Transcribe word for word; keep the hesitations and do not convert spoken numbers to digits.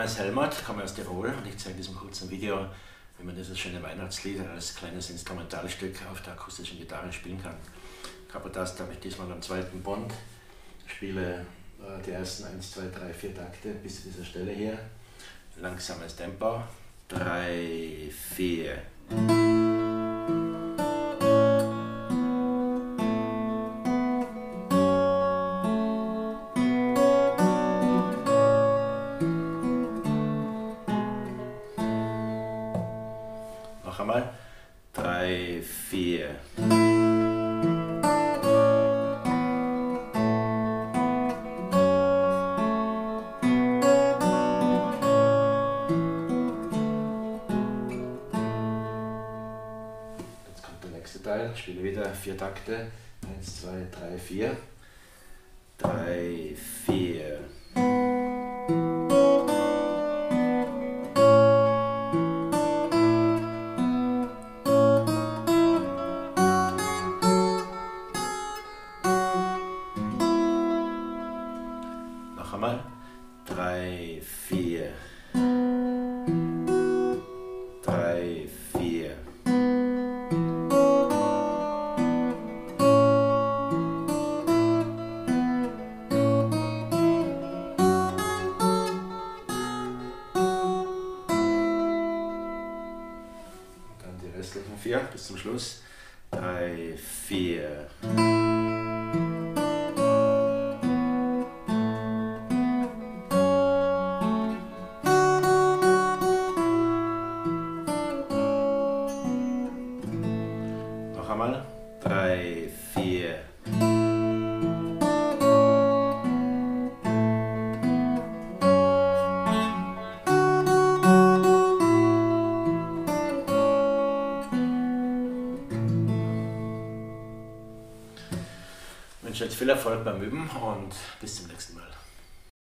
Name ist Helmut, komme aus Tirol und ich zeige in diesem kurzen Video, wie man dieses schöne Weihnachtslied als kleines Instrumentalstück auf der akustischen Gitarre spielen kann. Capodast habe ich diesmal am zweiten Bund, spiele äh, die ersten eins, zwei, drei, vier Takte bis zu dieser Stelle hier. Langsames Tempo, drei, vier. Noch einmal, drei, vier. Jetzt kommt der nächste Teil, ich spiele wieder vier Takte, eins, zwei, drei, vier, drei, vier. Noch einmal, drei, vier, drei, vier. Dann die restlichen vier bis zum Schluss, drei, vier. Noch einmal, drei, vier. Ich wünsche euch viel Erfolg beim Üben und bis zum nächsten Mal.